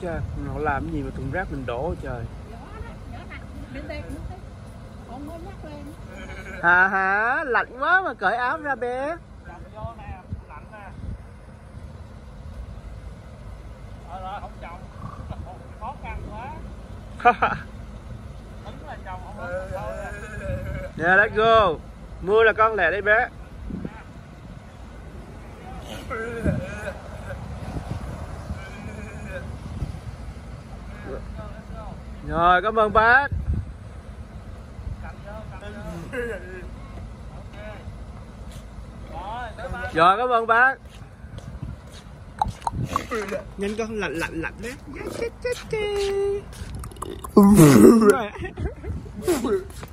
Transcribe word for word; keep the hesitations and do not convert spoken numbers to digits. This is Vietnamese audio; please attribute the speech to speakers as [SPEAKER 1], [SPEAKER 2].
[SPEAKER 1] cha, họ làm cái gì mà thùng rác mình đổ trời. Hả hả, lạnh quá mà cởi áo ra bé.
[SPEAKER 2] Không trồng, khó khăn quá. Tính là trồng không hết thôi.
[SPEAKER 1] Yeah, let's go. Mưa là con lẹ đấy bé. Rồi, cảm ơn bác. Rồi, cảm ơn bác. Nhanh con, lạnh lạnh lạnh đấy.